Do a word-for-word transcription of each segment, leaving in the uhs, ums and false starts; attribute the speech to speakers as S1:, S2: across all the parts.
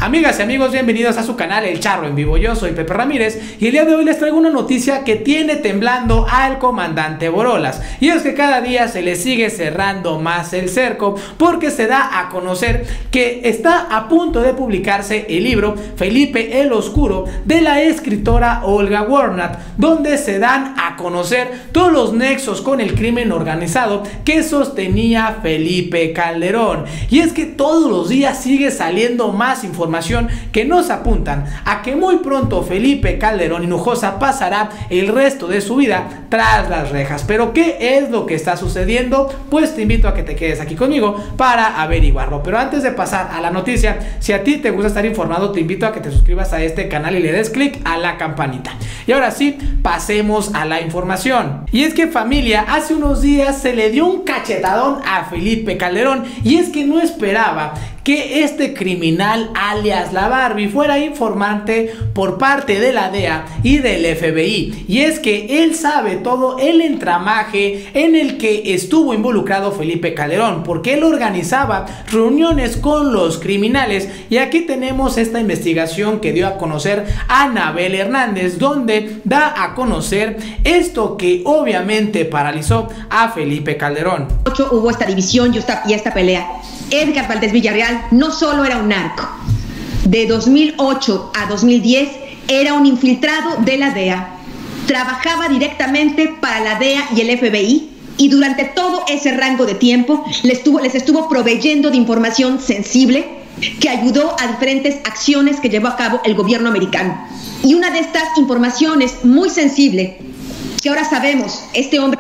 S1: Amigas y amigos, bienvenidos a su canal El Charro en Vivo. Yo soy Pepe Ramírez y el día de hoy les traigo una noticia que tiene temblando al comandante Borolas. Y es que cada día se le sigue cerrando más el cerco porque se da a conocer que está a punto de publicarse el libro Felipe el Oscuro de la escritora Olga Warnat, donde se dan a conocer todos los nexos con el crimen organizado que sostenía Felipe Calderón. Y es que todos los días sigue saliendo más información que nos apuntan a que muy pronto Felipe Calderón Hinojosa pasará el resto de su vida tras las rejas. Pero ¿qué es lo que está sucediendo? Pues te invito a que te quedes aquí conmigo para averiguarlo. Pero antes de pasar a la noticia, si a ti te gusta estar informado, te invito a que te suscribas a este canal y le des clic a la campanita. Y ahora sí, pasemos a la información. Y es que, familia, hace unos días se le dio un cachetadón a Felipe Calderón, y es que no esperaba que este criminal alias la Barbie fuera informante por parte de la D E A y del F B I. Y es que él sabe todo el entramaje en el que estuvo involucrado Felipe Calderón, porque él organizaba reuniones con los criminales. Y aquí tenemos esta investigación que dio a conocer Anabel Hernández, donde da a conocer esto que obviamente paralizó a Felipe Calderón.
S2: Hubo esta división y esta, y esta pelea. Edgar Valdés Villarreal no solo era un narco, de dos mil ocho a dos mil diez era un infiltrado de la D E A, trabajaba directamente para la D E A y el F B I, y durante todo ese rango de tiempo les estuvo, les estuvo proveyendo de información sensible que ayudó a diferentes acciones que llevó a cabo el gobierno americano. Y una de estas informaciones muy sensible, que ahora sabemos, este hombre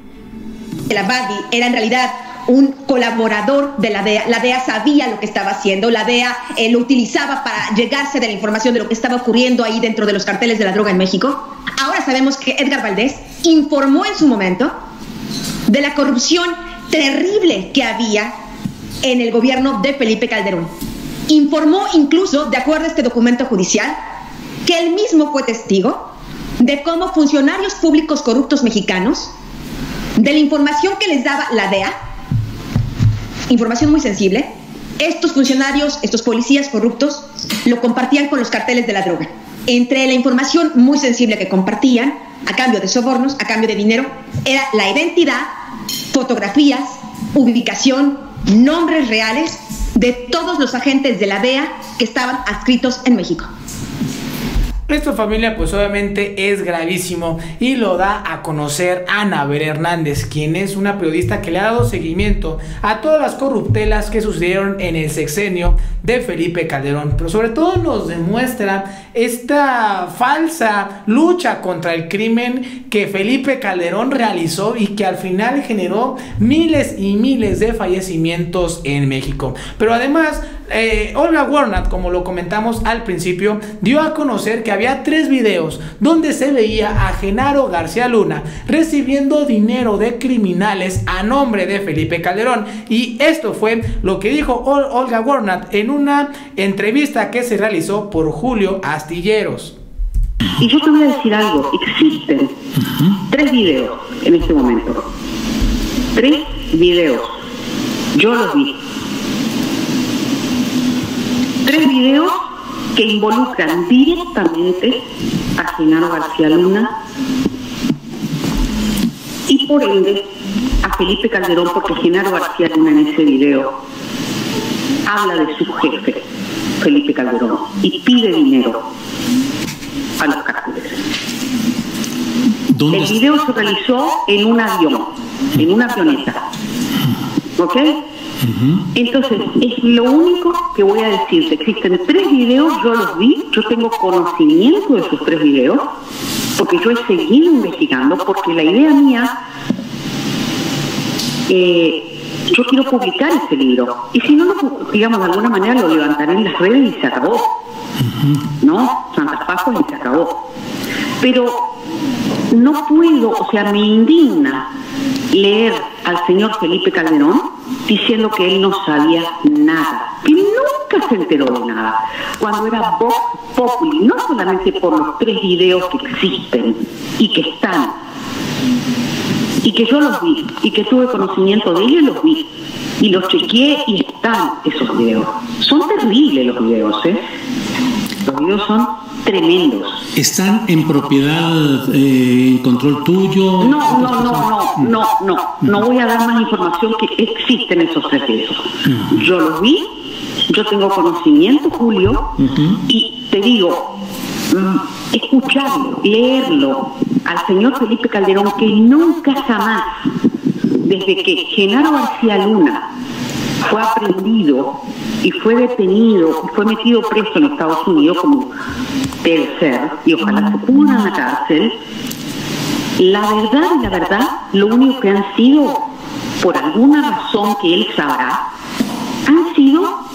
S2: de la Barbie era en realidad un colaborador de la D E A. La D E A sabía lo que estaba haciendo, la D E A eh, lo utilizaba para llegarse de la información de lo que estaba ocurriendo ahí dentro de los carteles de la droga en México. Ahora sabemos que Edgar Valdés informó en su momento de la corrupción terrible que había en el gobierno de Felipe Calderón. Informó incluso, de acuerdo a este documento judicial, que él mismo fue testigo de cómo funcionarios públicos corruptos mexicanos, de la información que les daba la D E A, información muy sensible, estos funcionarios, estos policías corruptos, lo compartían con los carteles de la droga. Entre la información muy sensible que compartían, a cambio de sobornos, a cambio de dinero, era la identidad, fotografías, ubicación, nombres reales de todos los agentes de la D E A que estaban adscritos en México.
S1: Esto, familia, pues obviamente es gravísimo y lo da a conocer Anabel Hernández, quien es una periodista que le ha dado seguimiento a todas las corruptelas que sucedieron en el sexenio de Felipe Calderón, pero sobre todo nos demuestra esta falsa lucha contra el crimen que Felipe Calderón realizó y que al final generó miles y miles de fallecimientos en México. Pero además, eh, Olga Warnat, como lo comentamos al principio, dio a conocer que había tres videos donde se veía a Genaro García Luna recibiendo dinero de criminales a nombre de Felipe Calderón. Y esto fue lo que dijo Ol Olga Warnat en una entrevista que se realizó por Julio Astilleros.
S3: Y yo te voy a decir algo, existen uh-huh. tres videos en este momento. Tres videos. Yo los vi. Tres videos que involucran directamente a Genaro García Luna y por ende a Felipe Calderón, porque Genaro García Luna en ese video habla de su jefe, Felipe Calderón, y pide dinero a los cárteles. El video se realizó en un avión, en una avioneta, ¿ok? Entonces, es lo único que voy a decirte. Existen tres videos, yo los vi, yo tengo conocimiento de esos tres videos, porque yo he seguido investigando, porque la idea mía, eh, yo quiero publicar ese libro, y si no, lo, digamos, de alguna manera lo levantaré en las redes y se acabó, ¿no? Santas Pascuas y se acabó. Pero no puedo, o sea, me indigna leer al señor Felipe Calderón diciendo que él no sabía nada, que nunca se enteró de nada, cuando era Vox Populi, no solamente por los tres videos que existen y que están, y que yo los vi, y que tuve conocimiento de ellos y los vi, Y los chequeé y están esos videos. Son terribles los videos, ¿eh? Los videos son tremendos.
S4: ¿Están en propiedad, eh, en control tuyo?
S3: No, no, no, no, no, no. No voy a dar más información, que existen esos tres videos. Uh-huh. Yo los vi, yo tengo conocimiento, Julio, uh-huh. y te digo, escucharlo, leerlo al señor Felipe Calderón, que nunca jamás, desde que Genaro García Luna fue aprehendido y fue detenido y fue metido preso en Estados Unidos, como debe ser, y ojalá se pudra en la cárcel, la verdad y la verdad, lo único que han sido, por alguna razón que él sabrá, han sido,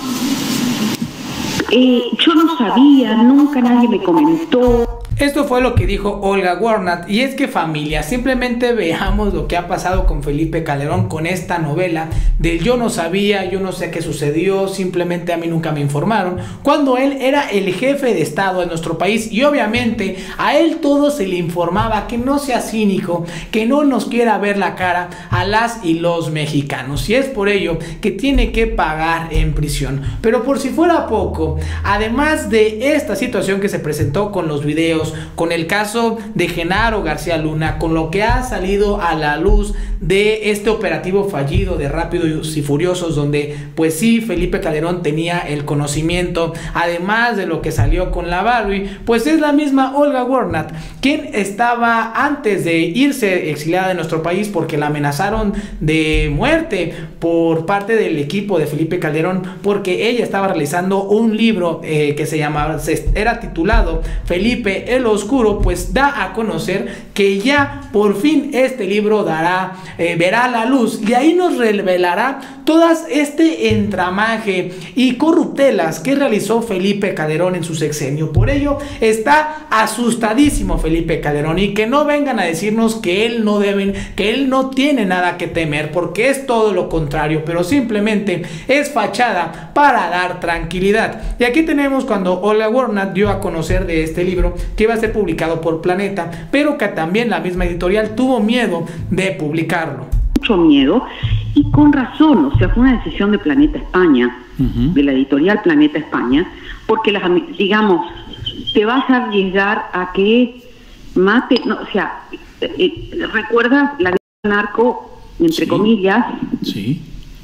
S3: eh, yo no sabía, nunca nadie me comentó.
S1: Esto fue lo que dijo Olga Warnat, y es que, familia, simplemente veamos lo que ha pasado con Felipe Calderón con esta novela del yo no sabía, yo no sé qué sucedió, simplemente a mí nunca me informaron, cuando él era el jefe de Estado de nuestro país, y obviamente a él todo se le informaba. Que no sea cínico, que no nos quiera ver la cara a las y los mexicanos, y es por ello que tiene que pagar en prisión. Pero por si fuera poco, además de esta situación que se presentó con los videos, con el caso de Genaro García Luna, con lo que ha salido a la luz de este operativo fallido de Rápidos y Furiosos, donde pues sí, Felipe Calderón tenía el conocimiento, además de lo que salió con la Barbie, pues es la misma Olga Warnat quien estaba antes de irse exiliada de nuestro país porque la amenazaron de muerte por parte del equipo de Felipe Calderón, porque ella estaba realizando un libro eh, que se llamaba, era titulado Felipe el Oscuro. Pues da a conocer que ya por fin este libro dará, eh, verá la luz, y ahí nos revelará todas este entramaje y corruptelas que realizó Felipe Calderón en su sexenio. Por ello está asustadísimo Felipe Calderón, y que no vengan a decirnos que él no deben, que él no tiene nada que temer, porque es todo lo contrario, pero simplemente es fachada para dar tranquilidad. Y aquí tenemos cuando Olga Warnat dio a conocer de este libro que iba a ser publicado por Planeta, pero que también la misma editorial tuvo miedo de publicarlo.
S3: Mucho miedo, y con razón. O sea, fue una decisión de Planeta España, uh-huh. de la editorial Planeta España, porque las, digamos, te vas a arriesgar a que mate, no, o sea, eh, recuerdas la narco, entre sí. comillas,
S4: sí.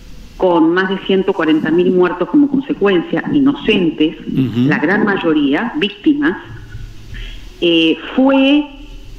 S3: con más de ciento cuarenta mil muertos como consecuencia, inocentes, uh-huh. la gran mayoría víctimas. Eh, fue,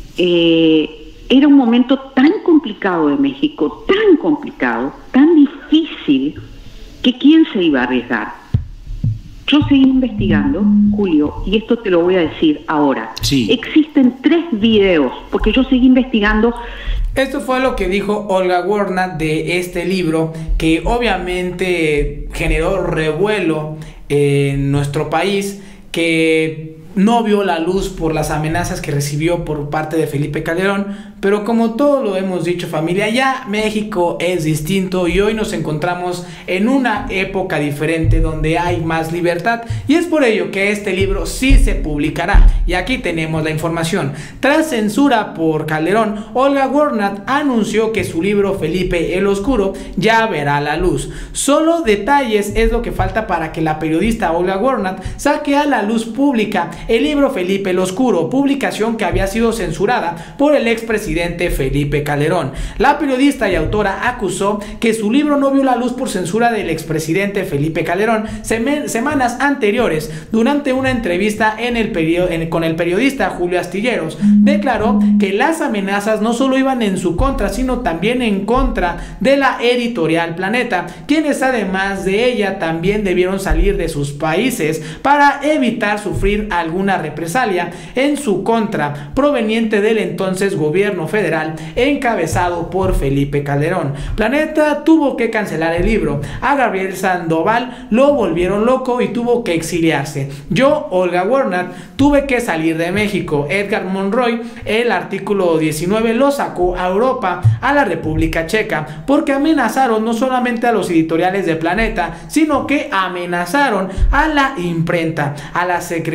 S3: eh, era un momento tan complicado de México, tan complicado, tan difícil, que ¿quién se iba a arriesgar? Yo seguí investigando, Julio, y esto te lo voy a decir ahora.
S4: Sí.
S3: Existen tres videos, porque yo seguí investigando.
S1: Esto fue lo que dijo Olga Warnat de este libro, que obviamente generó revuelo en nuestro país, que no vio la luz por las amenazas que recibió por parte de Felipe Calderón. Pero como todo lo hemos dicho, familia, ya México es distinto, y hoy nos encontramos en una época diferente donde hay más libertad, y es por ello que este libro sí se publicará. Y aquí tenemos la información. Tras censura por Calderón, Olga Warnat anunció que su libro Felipe el Oscuro ya verá la luz. Solo detalles es lo que falta para que la periodista Olga Warnat saque a la luz pública el libro Felipe el Oscuro, publicación que había sido censurada por el expresidente Felipe Calderón. La periodista y autora acusó que su libro no vio la luz por censura del expresidente Felipe Calderón semanas anteriores. Durante una entrevista en el perio en, con el periodista Julio Astilleros, declaró que las amenazas no solo iban en su contra, sino también en contra de la editorial Planeta, quienes además de ella también debieron salir de sus países para evitar sufrir alguna represalia en su contra proveniente del entonces gobierno federal encabezado por Felipe Calderón. Planeta tuvo que cancelar el libro. A Gabriel Sandoval lo volvieron loco y tuvo que exiliarse. Yo, Olga Warnat, tuve que salir de México. Edgar Monroy, el artículo diecinueve, lo sacó a Europa, a la República Checa, porque amenazaron no solamente a los editoriales de Planeta, sino que amenazaron a la imprenta, a la secretaria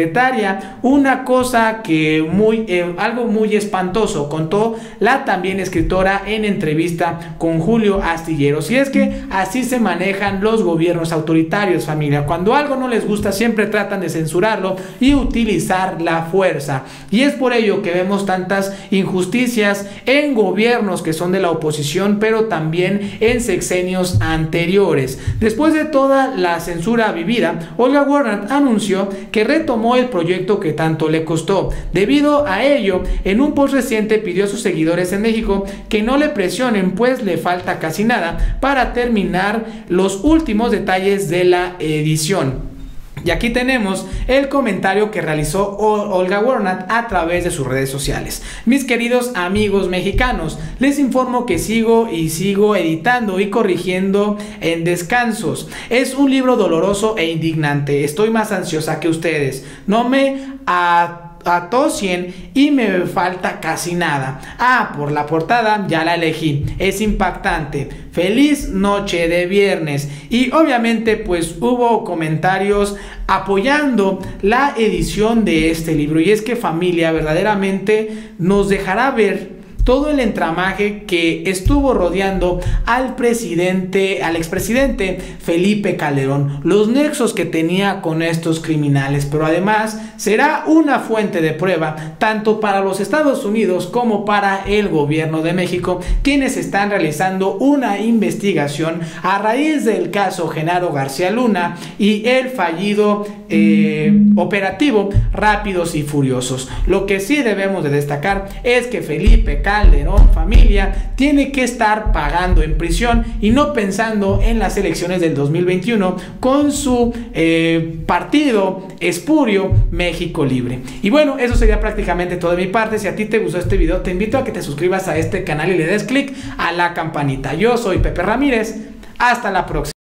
S1: pantalla una cosa que muy, eh, algo muy espantoso, contó la también escritora en entrevista con Julio Astilleros. Y es que así se manejan los gobiernos autoritarios, familia. Cuando algo no les gusta, siempre tratan de censurarlo y utilizar la fuerza. Y es por ello que vemos tantas injusticias en gobiernos que son de la oposición, pero también en sexenios anteriores. Después de toda la censura vivida, Olga Warner anunció que retomó el proyecto que tanto le costó. Debido a ello, en un post reciente pidió a sus seguidores en México que no le presionen, pues le falta casi nada para terminar los últimos detalles de la edición. Y aquí tenemos el comentario que realizó Olga Warner a través de sus redes sociales. Mis queridos amigos mexicanos, les informo que sigo y sigo editando y corrigiendo en descansos. Es un libro doloroso e indignante. Estoy más ansiosa que ustedes. No me a atosien y me falta casi nada. Ah, por la portada ya la elegí, es impactante. Feliz noche de viernes. Y obviamente pues hubo comentarios apoyando la edición de este libro. Y es que, familia, verdaderamente nos dejará ver todo el entramaje que estuvo rodeando al presidente, al expresidente Felipe Calderón, los nexos que tenía con estos criminales, pero además será una fuente de prueba tanto para los Estados Unidos como para el gobierno de México, quienes están realizando una investigación a raíz del caso Genaro García Luna y el fallido eh, operativo Rápidos y Furiosos. Lo que sí debemos de destacar es que Felipe Calderón Calderón, familia, tiene que estar pagando en prisión y no pensando en las elecciones del dos mil veintiuno con su eh, partido espurio México Libre. Y bueno, eso sería prácticamente todo de mi parte. Si a ti te gustó este video, te invito a que te suscribas a este canal y le des click a la campanita. Yo soy Pepe Ramírez. Hasta la próxima.